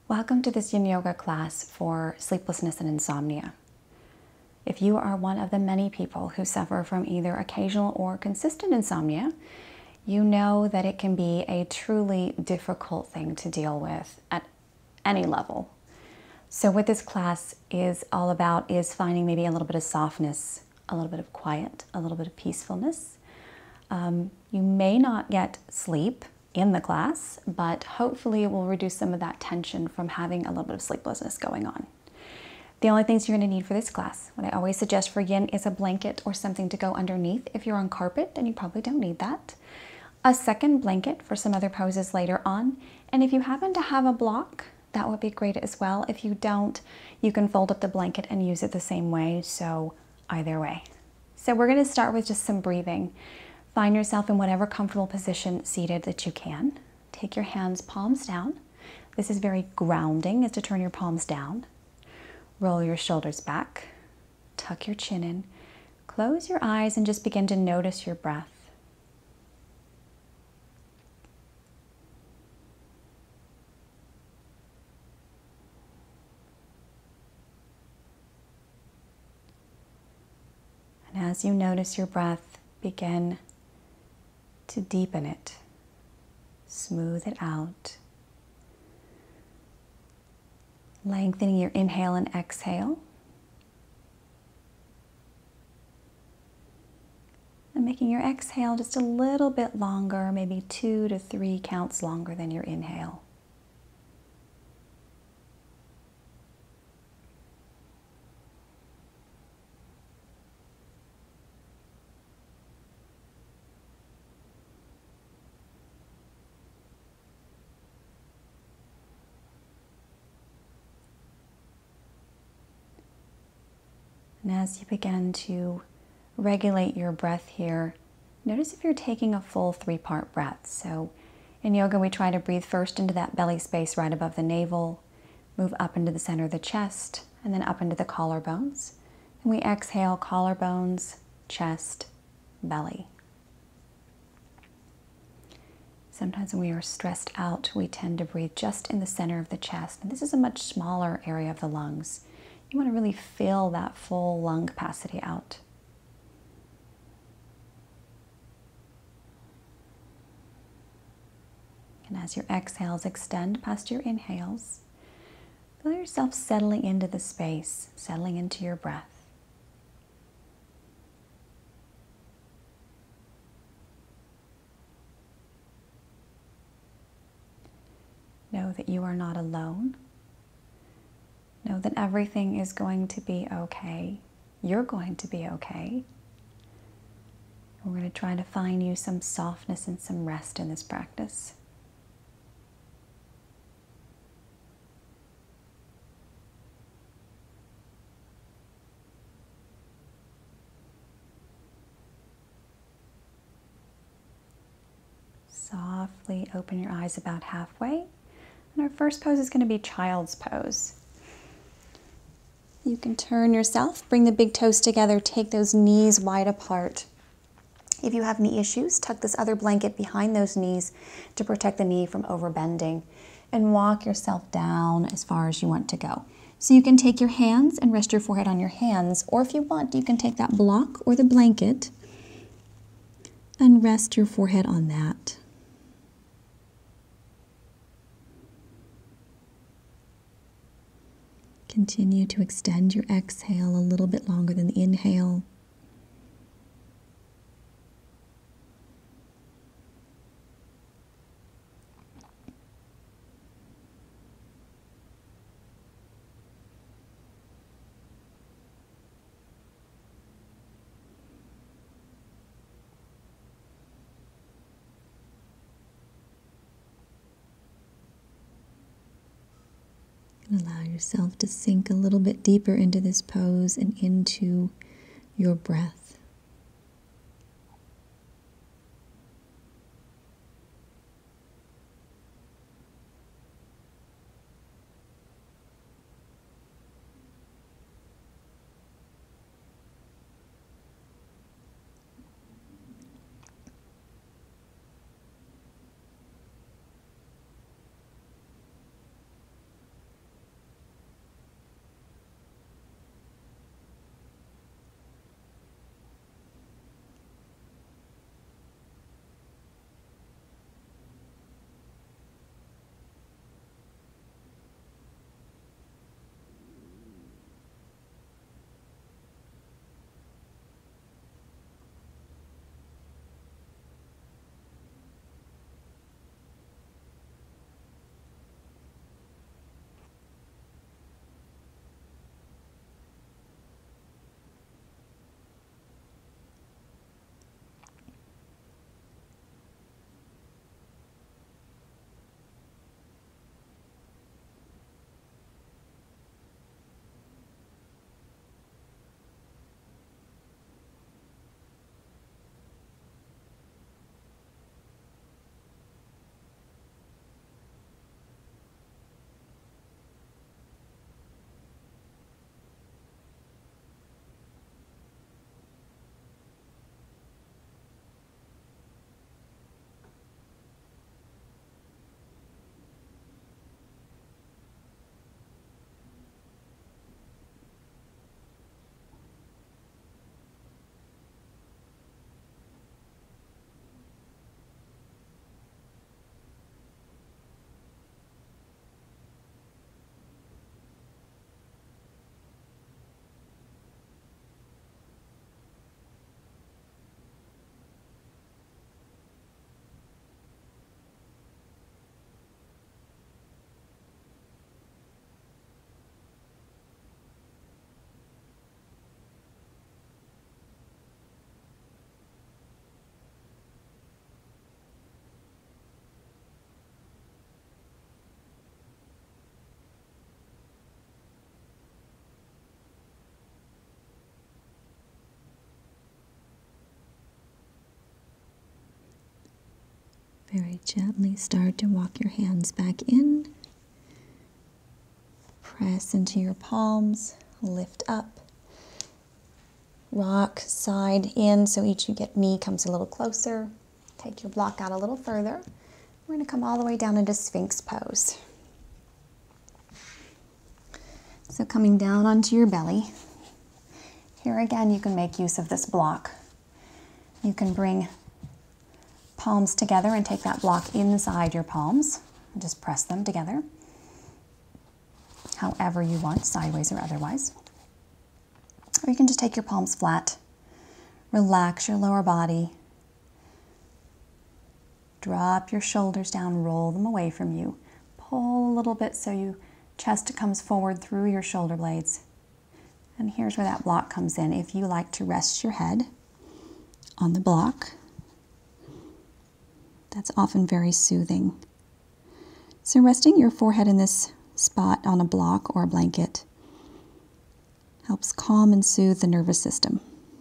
Welcome to this yin yoga class for sleeplessness and insomnia. If you are one of the many people who suffer from either occasional or consistent insomnia, you know that it can be a truly difficult thing to deal with at any level. So what this class is all about is finding maybe a little bit of softness, a little bit of quiet, a little bit of peacefulness. You may not get sleep in the class, but hopefully it will reduce some of that tension from having a little bit of sleeplessness going on. The only things you're going to need for this class, what I always suggest for yin, is a blanket or something to go underneath. If you're on carpet, then you probably don't need that. A second blanket for some other poses later on. And if you happen to have a block, that would be great as well. If you don't, you can fold up the blanket and use it the same way. So either way. So we're going to start with just some breathing. Find yourself in whatever comfortable position seated that you can. Take your hands palms down. This is very grounding, is to turn your palms down. Roll your shoulders back. Tuck your chin in. Close your eyes and just begin to notice your breath. And as you notice your breath, begin to deepen it, smooth it out, lengthening your inhale and exhale, and making your exhale just a little bit longer, maybe 2 to 3 counts longer than your inhale. And as you begin to regulate your breath here, notice if you're taking a full 3-part breath. So in yoga, we try to breathe first into that belly space right above the navel, move up into the center of the chest, and then up into the collarbones. And we exhale collarbones, chest, belly. Sometimes when we are stressed out, we tend to breathe just in the center of the chest. And this is a much smaller area of the lungs. You want to really fill that full lung capacity out. And as your exhales extend past your inhales, feel yourself settling into the space, settling into your breath. Know that you are not alone. Know that everything is going to be okay. You're going to be okay. We're going to try to find you some softness and some rest in this practice. Softly open your eyes about halfway. And our first pose is going to be child's pose. You can turn yourself, bring the big toes together, take those knees wide apart. If you have knee issues, tuck this other blanket behind those knees to protect the knee from overbending, and walk yourself down as far as you want to go. So you can take your hands and rest your forehead on your hands, or if you want, you can take that block or the blanket and rest your forehead on that. Continue to extend your exhale a little bit longer than the inhale. And allow yourself to sink a little bit deeper into this pose and into your breath. Very gently start to walk your hands back in. Press into your palms, lift up. Rock side in so each knee comes a little closer. Take your block out a little further. We're going to come all the way down into Sphinx pose. So coming down onto your belly. Here again, you can make use of this block. You can bring palms together and take that block inside your palms and just press them together. However you want, sideways or otherwise. Or you can just take your palms flat. Relax your lower body. Drop your shoulders down, roll them away from you. Pull a little bit so your chest comes forward through your shoulder blades. And here's where that block comes in. If you like to rest your head on the block, that's often very soothing. So resting your forehead in this spot on a block or a blanket helps calm and soothe the nervous system.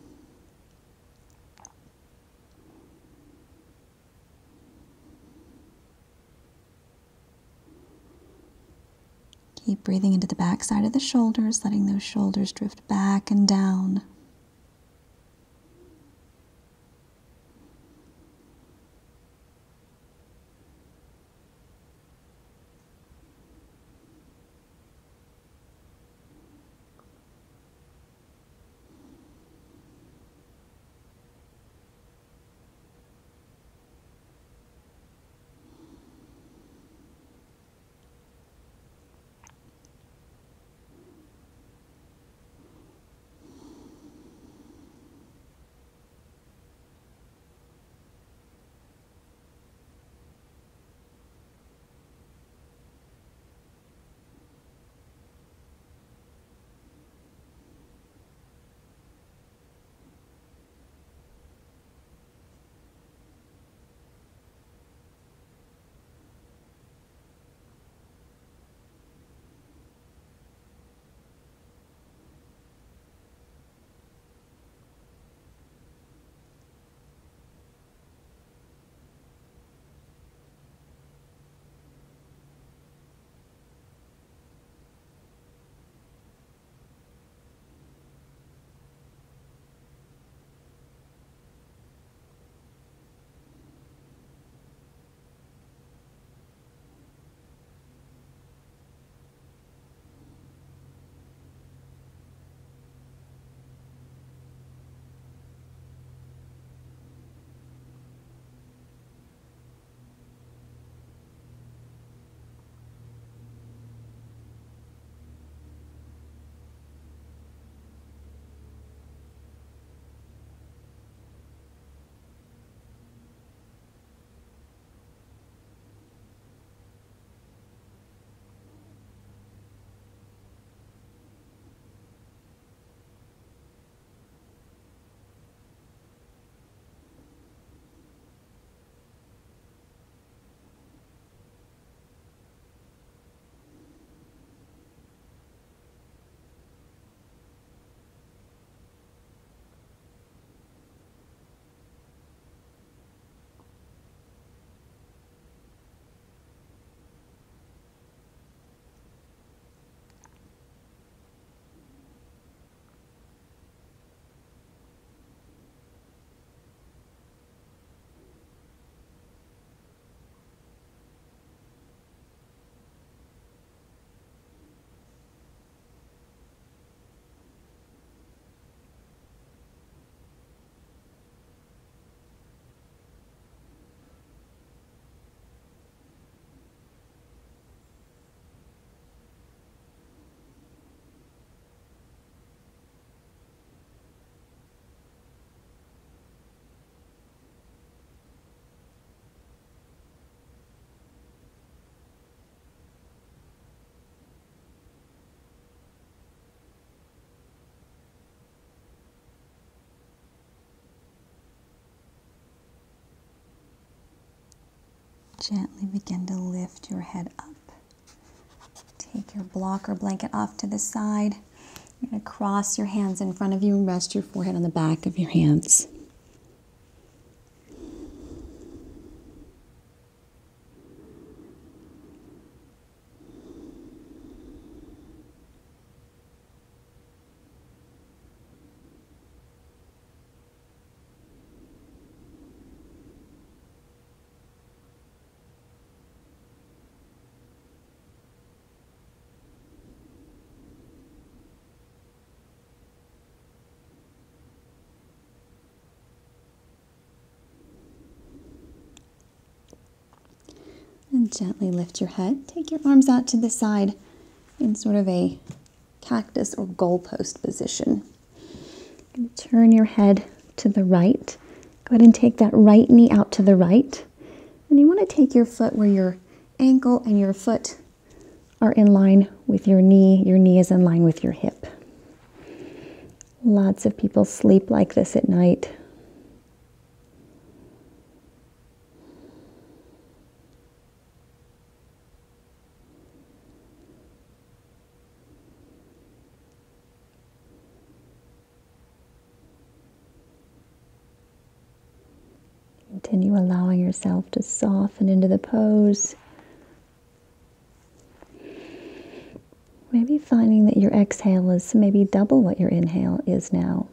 Keep breathing into the back side of the shoulders, letting those shoulders drift back and down. Gently begin to lift your head up. Take your block or blanket off to the side. You're going to cross your hands in front of you and rest your forehead on the back of your hands. And gently lift your head. Take your arms out to the side in sort of a cactus or goalpost position. Turn your head to the right. Go ahead and take that right knee out to the right. And you want to take your foot where your ankle and your foot are in line with your knee. Your knee is in line with your hip. Lots of people sleep like this at night. Continue allowing yourself to soften into the pose. Maybe finding that your exhale is maybe double what your inhale is now.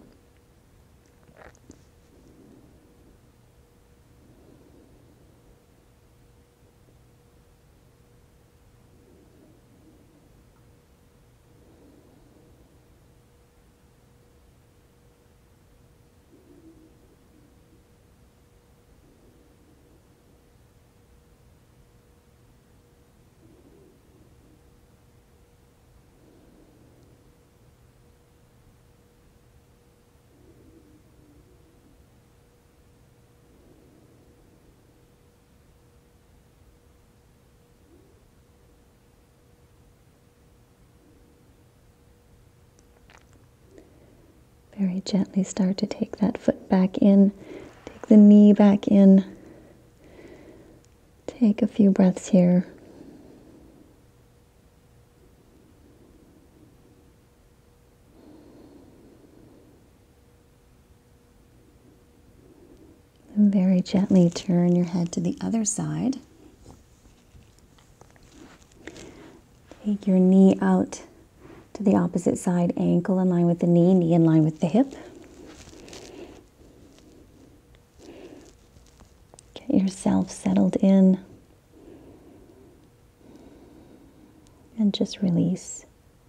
Very gently start to take that foot back in, take the knee back in. Take a few breaths here. And very gently turn your head to the other side. Take your knee out to the opposite side, ankle in line with the knee, knee in line with the hip. Get yourself settled in. And just release.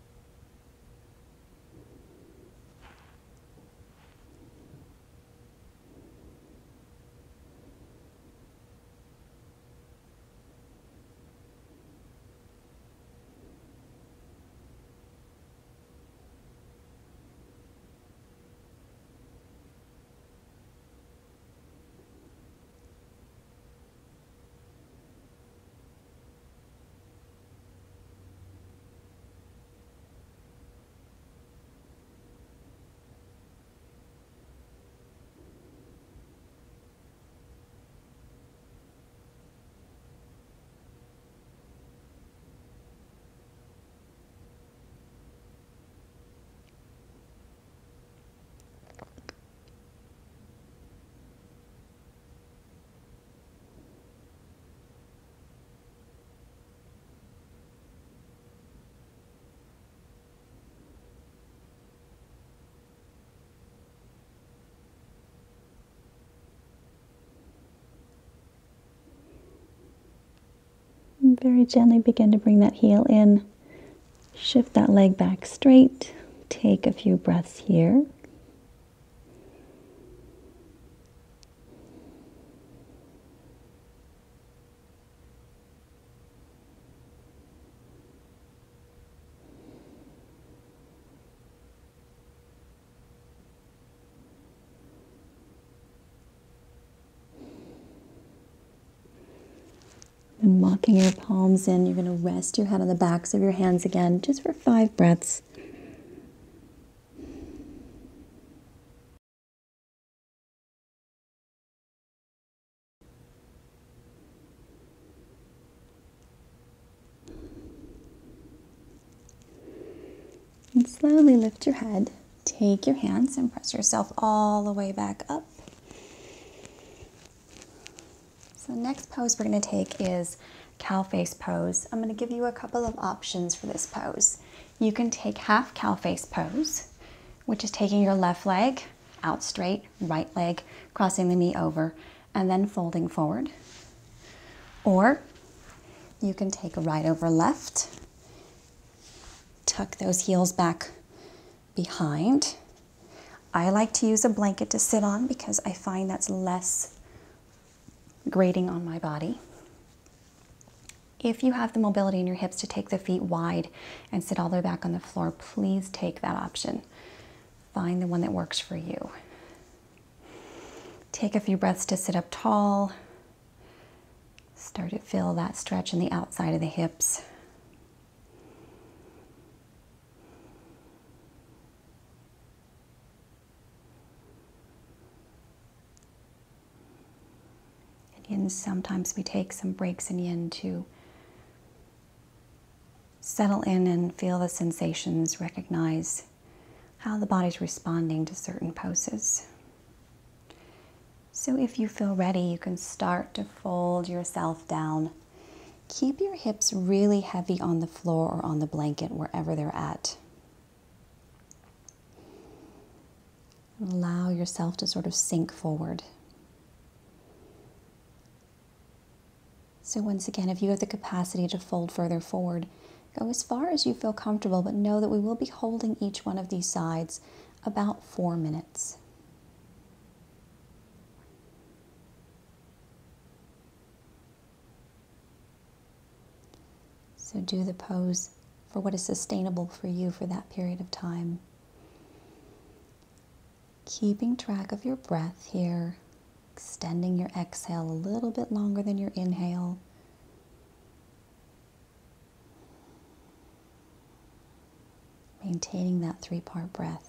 And very gently begin to bring that heel in. Shift that leg back straight. Take a few breaths here. And walking your palms in, you're going to rest your head on the backs of your hands again, just for 5 breaths. And slowly lift your head. Take your hands and press yourself all the way back up. So the next pose we're going to take is cow face pose. I'm going to give you a couple of options for this pose. You can take half cow face pose, which is taking your left leg out straight, right leg crossing the knee over, and then folding forward. Or you can take a right over left, tuck those heels back behind. I like to use a blanket to sit on because I find that's less grating on my body. If you have the mobility in your hips to take the feet wide and sit all the way back on the floor, please take that option. Find the one that works for you. Take a few breaths to sit up tall. Start to feel that stretch in the outside of the hips. And sometimes we take some breaks in yin to settle in and feel the sensations, recognize how the body's responding to certain poses. So if you feel ready, you can start to fold yourself down. Keep your hips really heavy on the floor or on the blanket, wherever they're at. Allow yourself to sort of sink forward. So once again, if you have the capacity to fold further forward, go as far as you feel comfortable, but know that we will be holding each one of these sides about 4 minutes. So do the pose for what is sustainable for you for that period of time. Keeping track of your breath here, extending your exhale a little bit longer than your inhale. Maintaining that 3-part breath.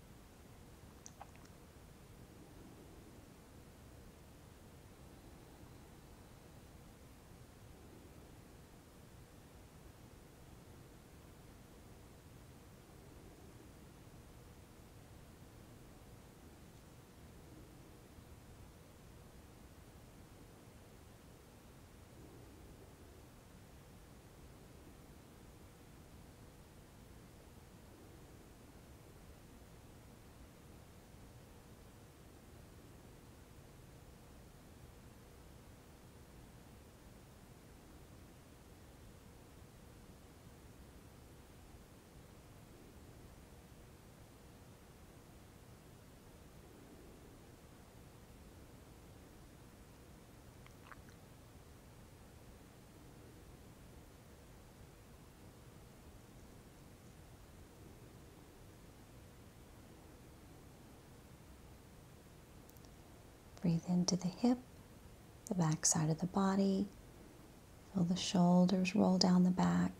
Breathe into the hip, the back side of the body. Feel the shoulders roll down the back.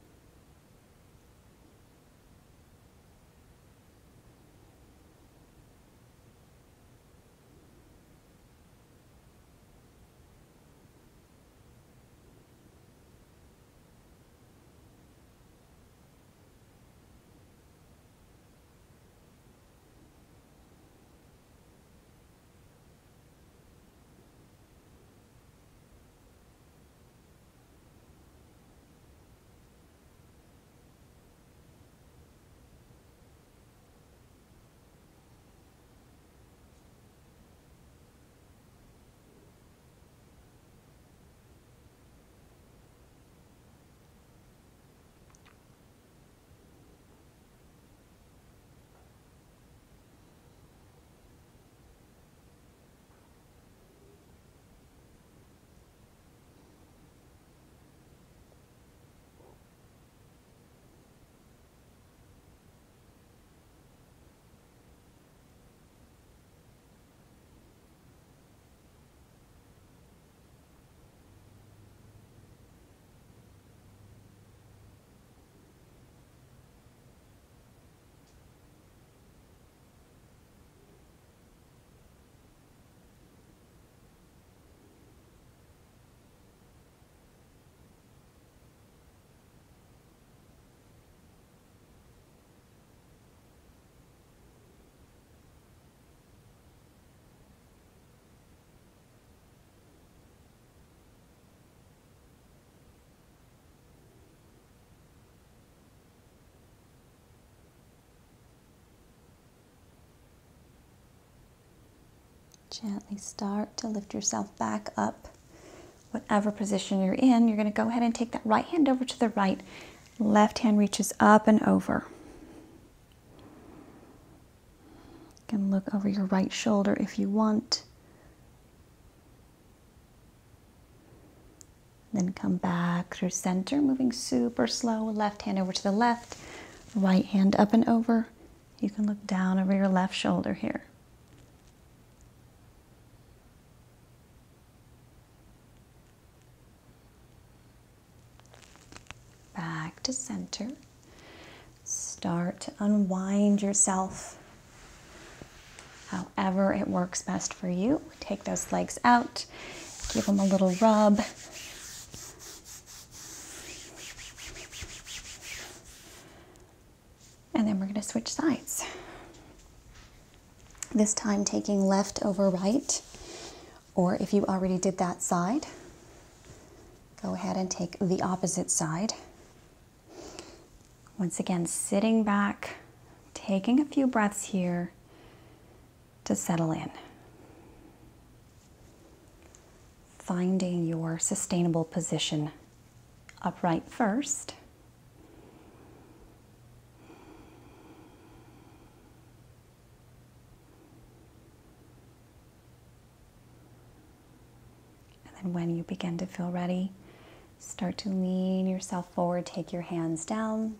Gently start to lift yourself back up. Whatever position you're in, you're going to go ahead and take that right hand over to the right. Left hand reaches up and over. You can look over your right shoulder if you want. Then come back through center, moving super slow. Left hand over to the left, right hand up and over. You can look down over your left shoulder here. Back to center. Start to unwind yourself however it works best for you. Take those legs out, give them a little rub. And then we're going to switch sides. This time taking left over right, or if you already did that side, go ahead and take the opposite side. Once again, sitting back, taking a few breaths here to settle in. Finding your sustainable position. Upright first. And then when you begin to feel ready, start to lean yourself forward, take your hands down.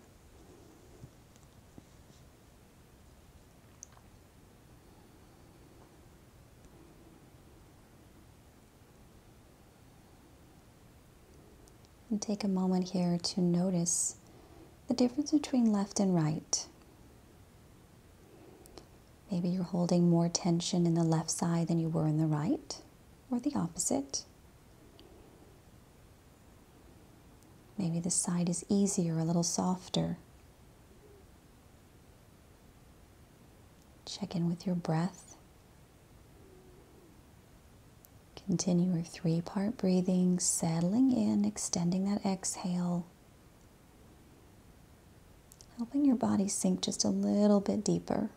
And take a moment here to notice the difference between left and right. Maybe you're holding more tension in the left side than you were in the right, or the opposite. Maybe this side is easier, a little softer. Check in with your breath. Continue your 3-part breathing, settling in, extending that exhale, helping your body sink just a little bit deeper.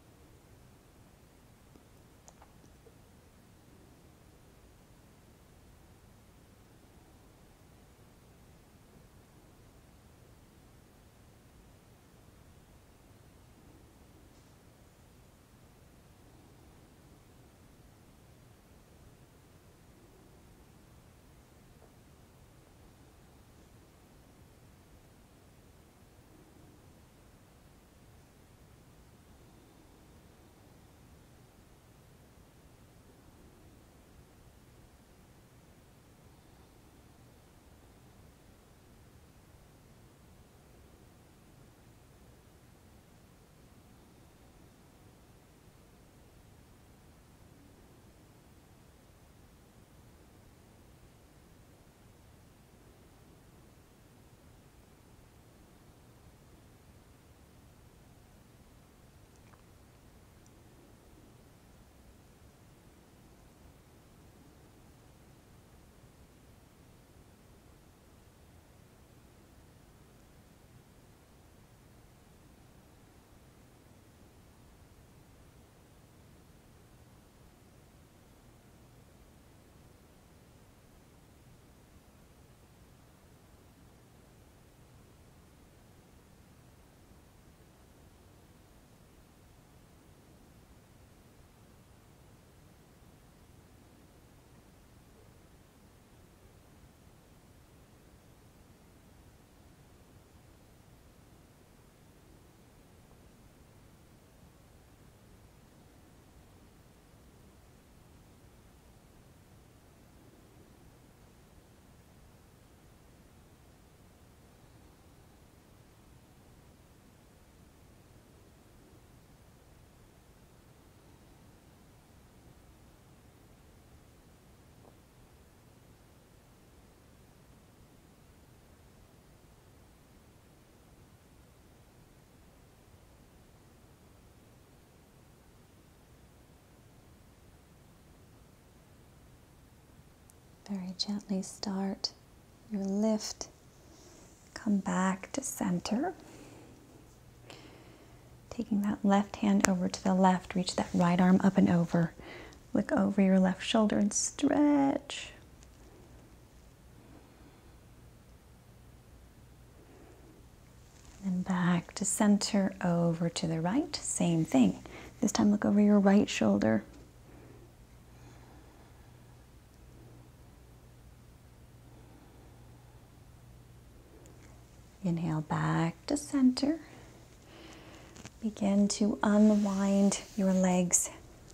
Very gently start your lift. Come back to center. Taking that left hand over to the left, reach that right arm up and over. Look over your left shoulder and stretch. And back to center, over to the right. Same thing. This time look over your right shoulder. Inhale back to center. Begin to unwind your legs.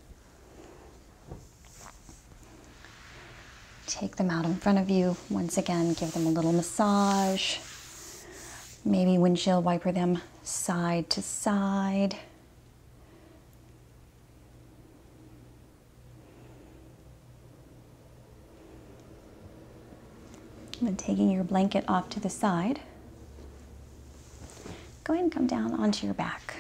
Take them out in front of you. Once again, give them a little massage. Maybe windshield wiper them side to side. And then taking your blanket off to the side, go ahead and come down onto your back.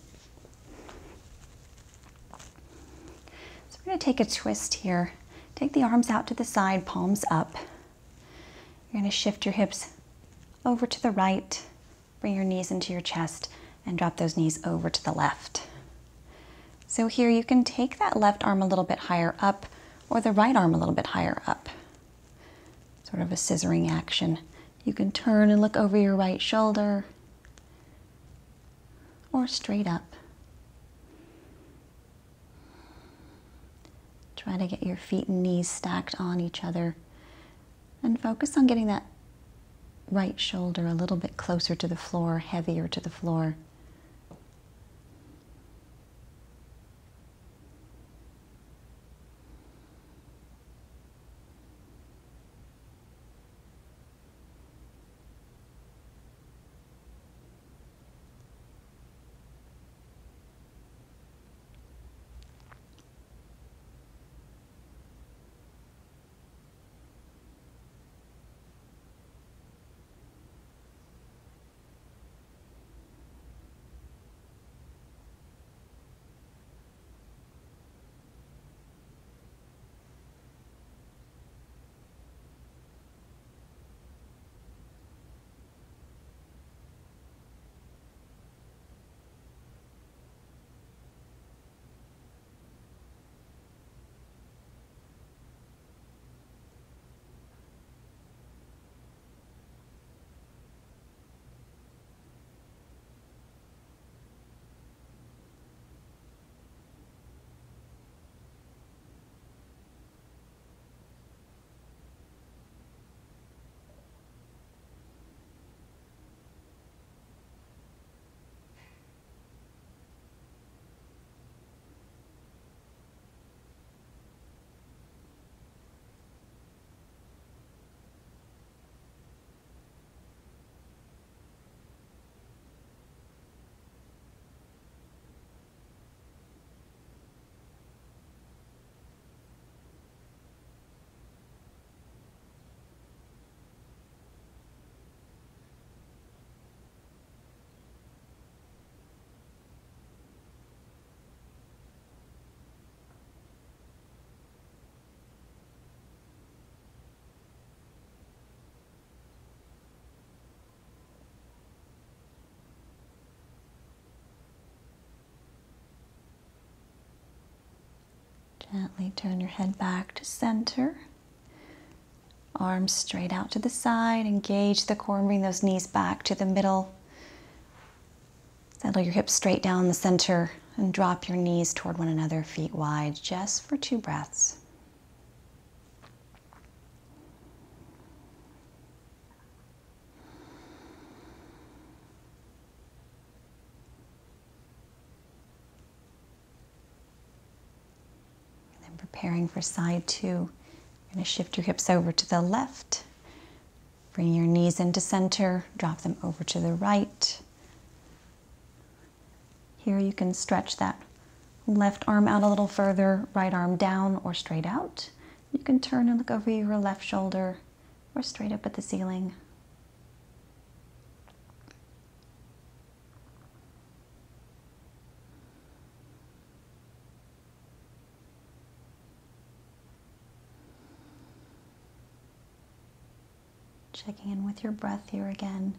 So we're going to take a twist here. Take the arms out to the side, palms up. You're going to shift your hips over to the right, bring your knees into your chest, and drop those knees over to the left. So here you can take that left arm a little bit higher up or the right arm a little bit higher up. Sort of a scissoring action. You can turn and look over your right shoulder or straight up. Try to get your feet and knees stacked on each other and focus on getting that right shoulder a little bit closer to the floor, heavier to the floor. Gently turn your head back to center. Arms straight out to the side. Engage the core and bring those knees back to the middle. Settle your hips straight down the center and drop your knees toward one another, feet wide, just for 2 breaths. Preparing for side 2. You're going to shift your hips over to the left. Bring your knees into center. Drop them over to the right. Here you can stretch that left arm out a little further, right arm down or straight out. You can turn and look over your left shoulder or straight up at the ceiling. Checking in with your breath here again.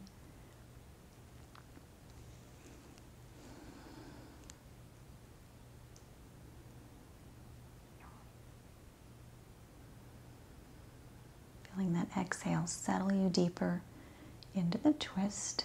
Feeling that exhale settle you deeper into the twist.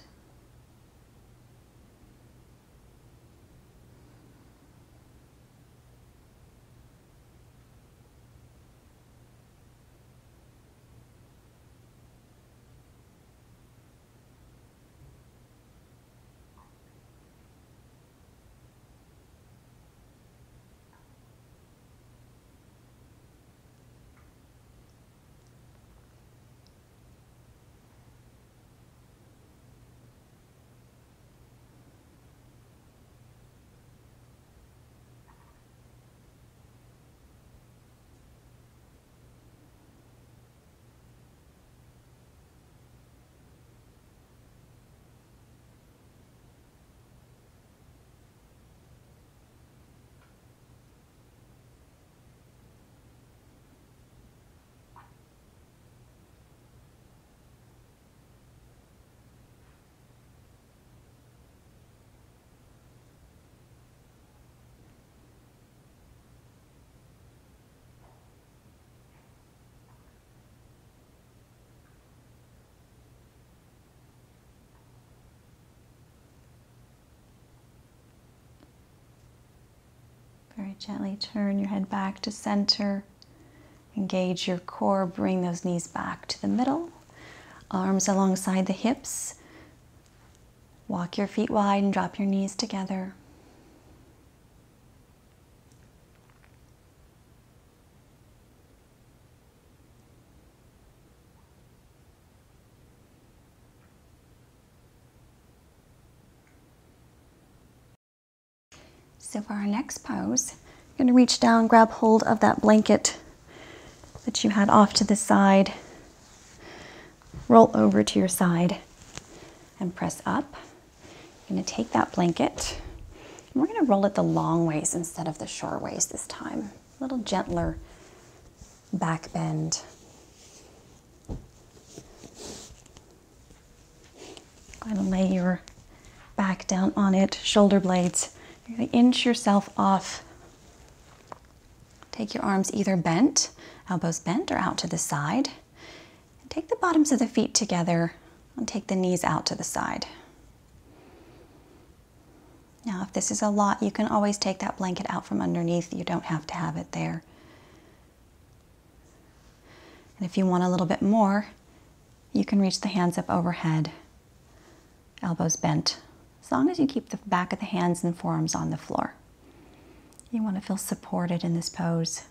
Very gently turn your head back to center. Engage your core, bring those knees back to the middle. Arms alongside the hips. Walk your feet wide and drop your knees together. So for our next pose, you're going to reach down, grab hold of that blanket that you had off to the side. Roll over to your side and press up. You're going to take that blanket and we're going to roll it the long ways instead of the short ways this time. A little gentler back bend. Going to lay your back down on it, shoulder blades. You're going to inch yourself off. Take your arms either bent, elbows bent, or out to the side. And take the bottoms of the feet together and take the knees out to the side. Now, if this is a lot, you can always take that blanket out from underneath. You don't have to have it there. And if you want a little bit more, you can reach the hands up overhead, elbows bent, as long as you keep the back of the hands and forearms on the floor. You want to feel supported in this pose.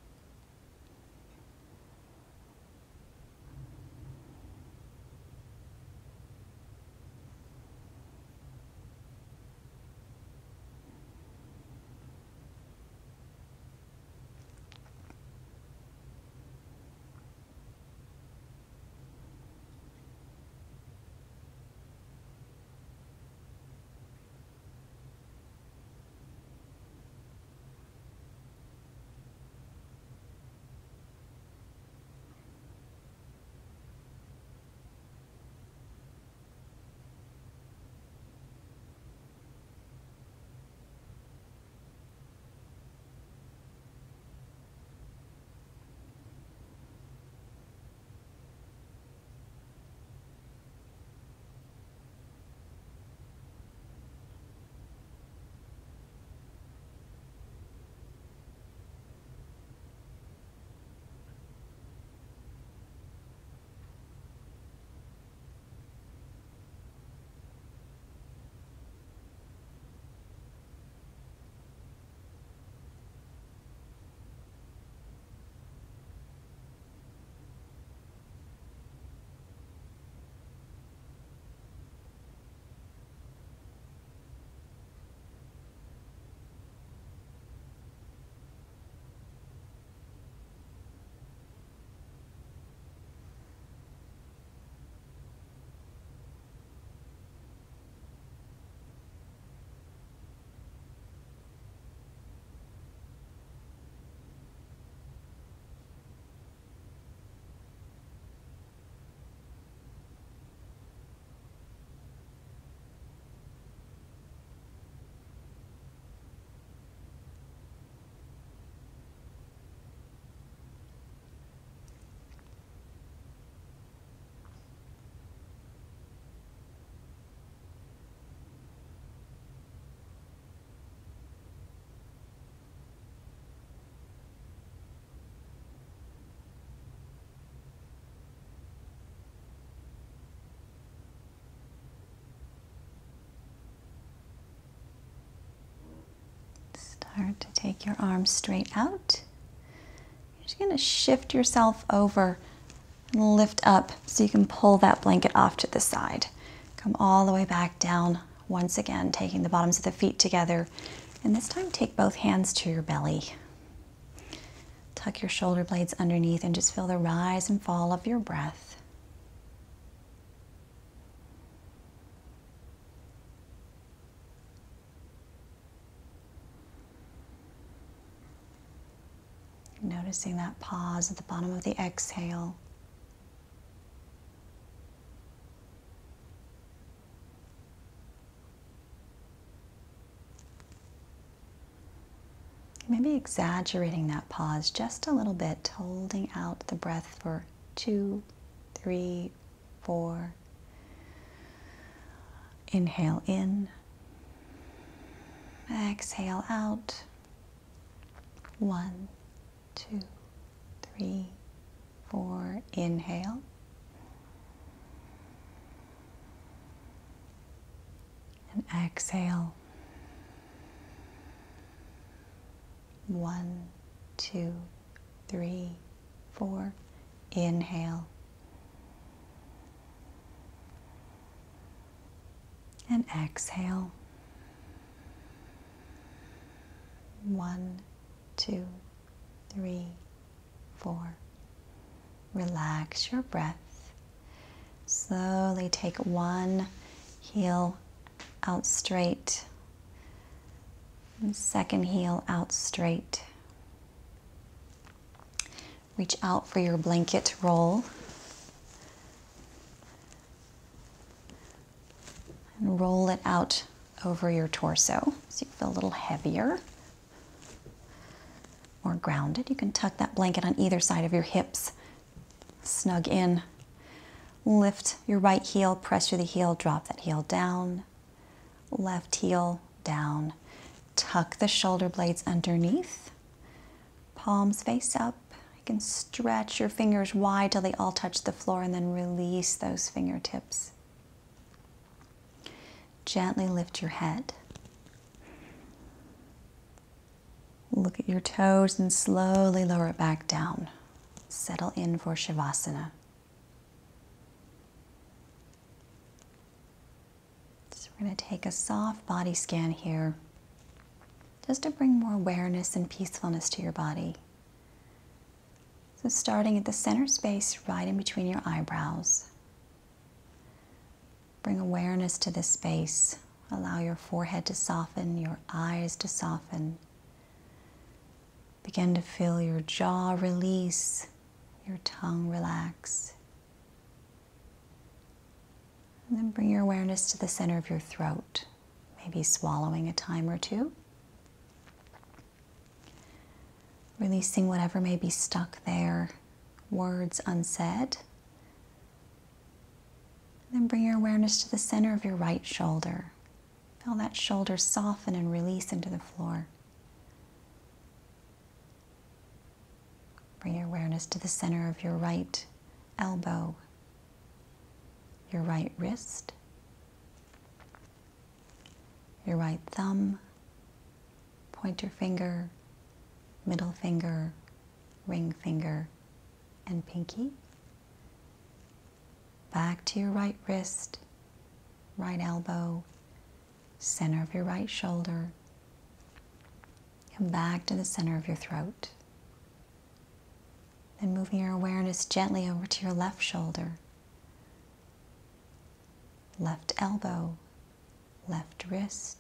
Start to take your arms straight out. You're just going to shift yourself over and lift up so you can pull that blanket off to the side. Come all the way back down, once again taking the bottoms of the feet together, and this time take both hands to your belly. Tuck your shoulder blades underneath and just feel the rise and fall of your breath. Noticing that pause at the bottom of the exhale. Maybe exaggerating that pause just a little bit, holding out the breath for 2, 3, 4. Inhale in, exhale out. 1, 2, 3, 4. Inhale. And exhale. 1, 2, 3, 4. Inhale. And exhale. 1, 2, 3, 4. Relax your breath. Slowly take one heel out straight. And second heel out straight. Reach out for your blanket roll. And roll it out over your torso so you feel a little heavier, more grounded. You can tuck that blanket on either side of your hips. Snug in. Lift your right heel, press through the heel, drop that heel down. Left heel down. Tuck the shoulder blades underneath. Palms face up. You can stretch your fingers wide till they all touch the floor and then release those fingertips. Gently lift your head. Look at your toes and slowly lower it back down. Settle in for Shavasana. So we're going to take a soft body scan here, just to bring more awareness and peacefulness to your body. So starting at the center space right in between your eyebrows. Bring awareness to this space. Allow your forehead to soften, your eyes to soften. Begin to feel your jaw release, your tongue relax. And then bring your awareness to the center of your throat, maybe swallowing a time or two. Releasing whatever may be stuck there, words unsaid. Then bring your awareness to the center of your right shoulder. Feel that shoulder soften and release into the floor. Bring your awareness to the center of your right elbow, your right wrist, your right thumb, pointer finger, middle finger, ring finger, and pinky. Back to your right wrist, right elbow, center of your right shoulder, and back to the center of your throat. Then moving your awareness gently over to your left shoulder, left elbow, left wrist,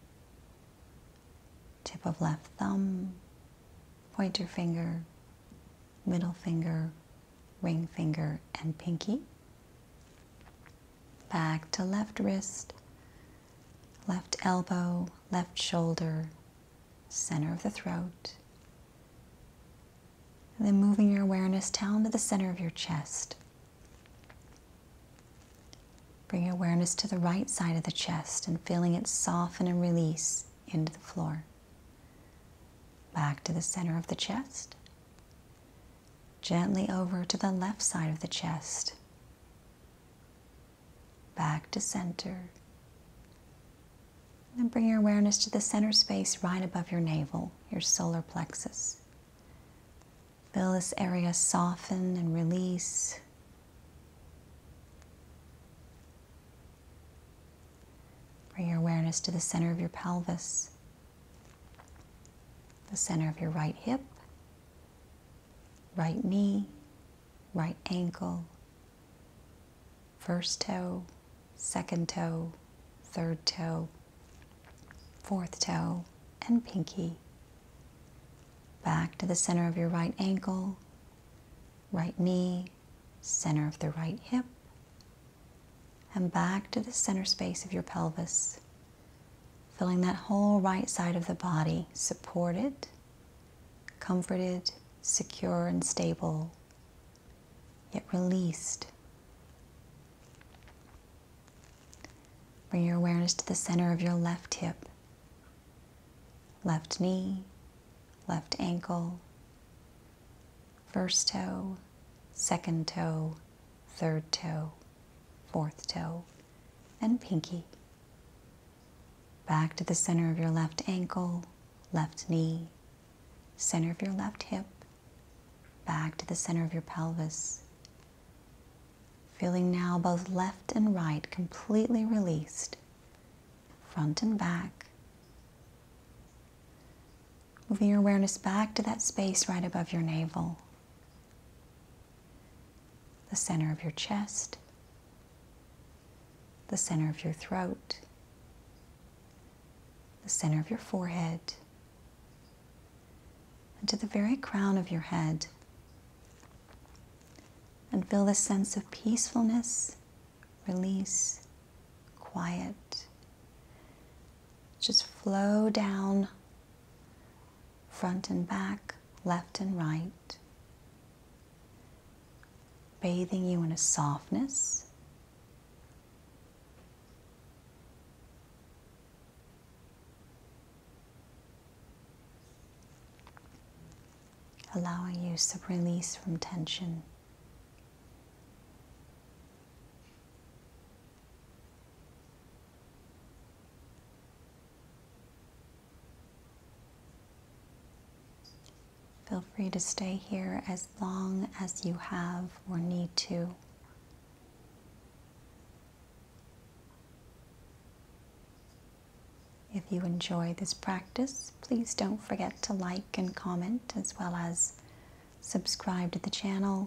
tip of left thumb, pointer finger, middle finger, ring finger, and pinky. Back to left wrist, left elbow, left shoulder, center of the throat. And then moving your awareness down to the center of your chest. Bring your awareness to the right side of the chest and feeling it soften and release into the floor. Back to the center of the chest. Gently over to the left side of the chest. Back to center. And then bring your awareness to the center space right above your navel, your solar plexus. Feel this area soften and release. Bring your awareness to the center of your pelvis, the center of your right hip, right knee, right ankle, first toe, second toe, third toe, fourth toe, and pinky. Back to the center of your right ankle, right knee, center of the right hip, and back to the center space of your pelvis. Feeling that whole right side of the body supported, comforted, secure, and stable, yet released. Bring your awareness to the center of your left hip, left knee, left ankle, first toe, second toe, third toe, fourth toe, and pinky. Back to the center of your left ankle, left knee, center of your left hip, back to the center of your pelvis. Feeling now both left and right completely released, front and back. Moving your awareness back to that space right above your navel, the center of your chest, the center of your throat, the center of your forehead, and to the very crown of your head. And feel this sense of peacefulness, release, quiet. Just flow down, front and back, left and right, bathing you in a softness, allowing you some release from tension. Feel free to stay here as long as you have or need to. If you enjoy this practice, please don't forget to like and comment, as well as subscribe to the channel.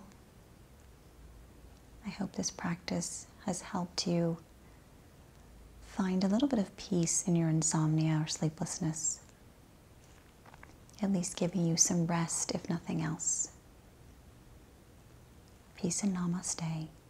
I hope this practice has helped you find a little bit of peace in your insomnia or sleeplessness. At least giving you some rest, if nothing else. Peace and namaste.